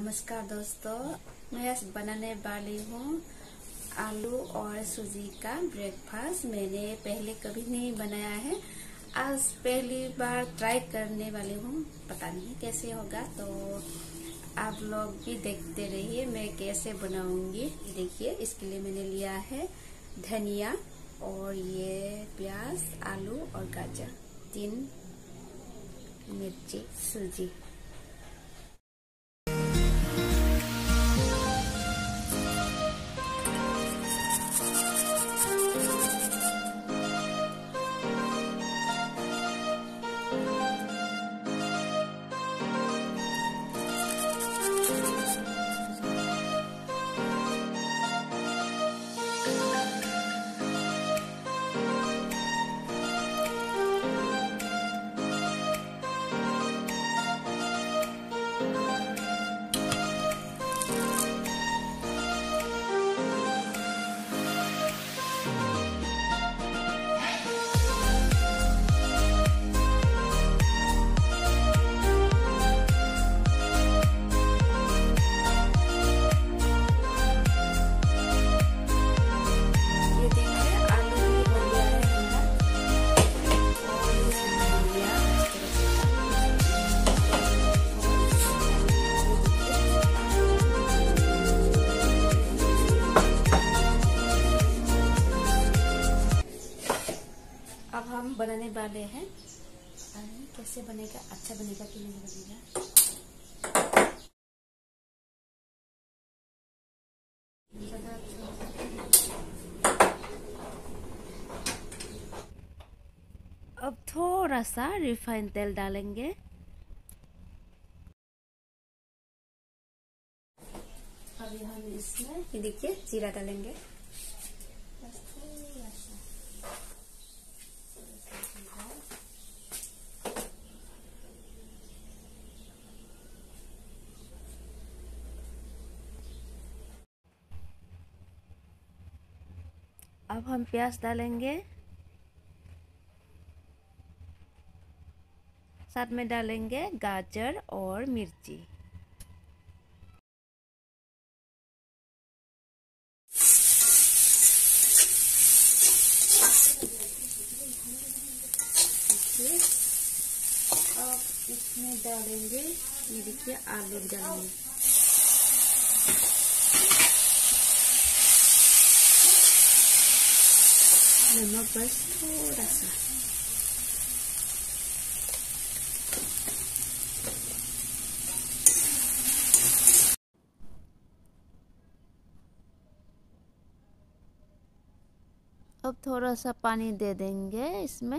नमस्कार दोस्तों, मैं आज बनाने वाली हूँ आलू और सूजी का ब्रेकफास्ट। मैंने पहले कभी नहीं बनाया है, आज पहली बार ट्राई करने वाली हूँ। पता नहीं कैसे होगा, तो आप लोग भी देखते रहिए मैं कैसे बनाऊंगी। देखिए, इसके लिए मैंने लिया है धनिया और ये प्याज, आलू और गाजर, 3 मिर्ची, सूजी। अब हम बनाने वाले हैं। कैसे बनेगा, अच्छा बनेगा कि नहीं बनेगा। अब थोड़ा सा रिफाइंड तेल डालेंगे। अभी हम इसमें ये देखिए जीरा डालेंगे। अब हम प्याज डालेंगे, साथ में डालेंगे गाजर और मिर्ची। अब इसमें डालेंगे, ये देखिए आलू डालेंगे। नमक बस थोड़ा सा। अब थोड़ा सा पानी दे देंगे इसमें।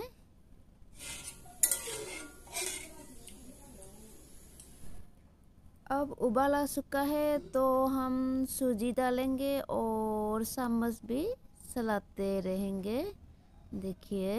अब उबाला सूखा है तो हम सूजी डालेंगे और चम्मच भी चलाते रहेंगे। देखिए,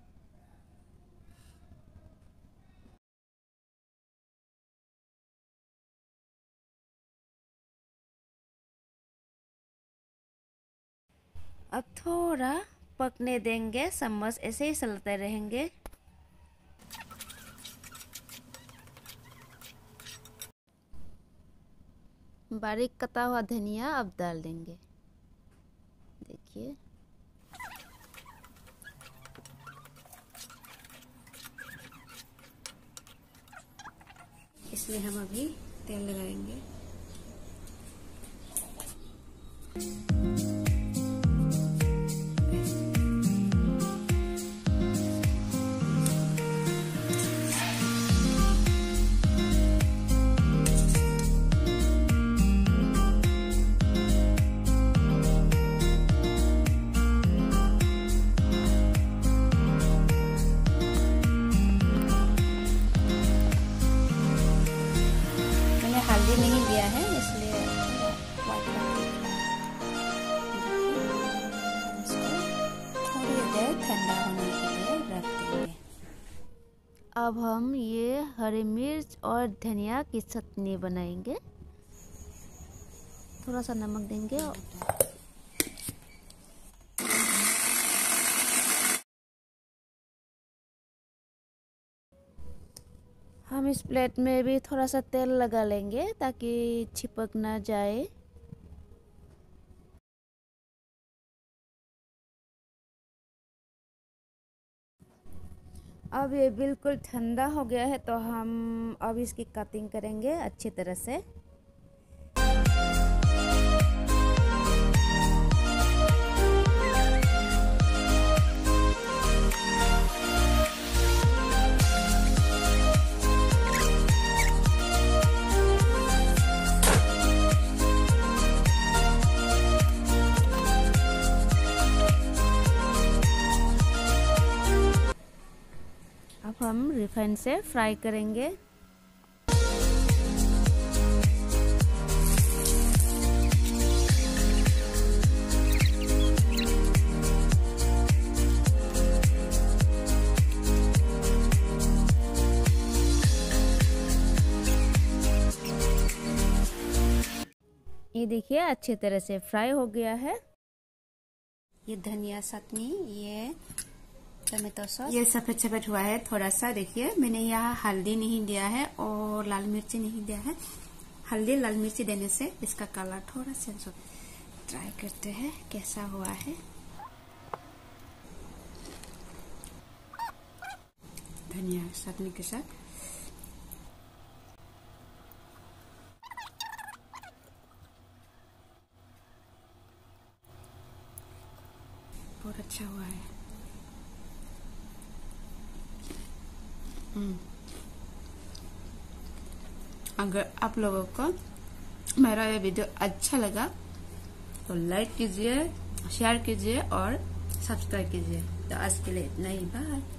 अब थोड़ा पकने देंगे, चम्मच ऐसे ही चलाते रहेंगे। बारीक कटा हुआ धनिया अब डाल देंगे। देखिए, इसमें हम अभी तेल लगाएंगे। हल्दी नहीं दिया है, इसलिए थोड़ी देर ठंडा होने के लिए रख देंगे। अब हम ये हरी मिर्च और धनिया की चटनी बनाएंगे। थोड़ा सा नमक देंगे। हम इस प्लेट में भी थोड़ा सा तेल लगा लेंगे ताकि चिपक ना जाए। अब ये बिल्कुल ठंडा हो गया है तो हम अब इसकी कटिंग करेंगे अच्छी तरह से। अब हम रिफाइन से फ्राई करेंगे। ये देखिए अच्छी तरह से फ्राई हो गया है। ये धनिया चटनी, ये टमाटो सॉस, ये सफेद सफेद हुआ है थोड़ा सा। देखिए मैंने यहाँ हल्दी नहीं दिया है और लाल मिर्ची नहीं दिया है। हल्दी लाल मिर्ची देने से इसका कलर थोड़ा चेंज हो। ट्राई करते हैं कैसा हुआ है। धनिया चटनी के साथ बहुत अच्छा हुआ है। अगर आप लोगों को मेरा ये वीडियो अच्छा लगा तो लाइक कीजिए, शेयर कीजिए और सब्सक्राइब कीजिए। तो आज के लिए इतना ही, बाय।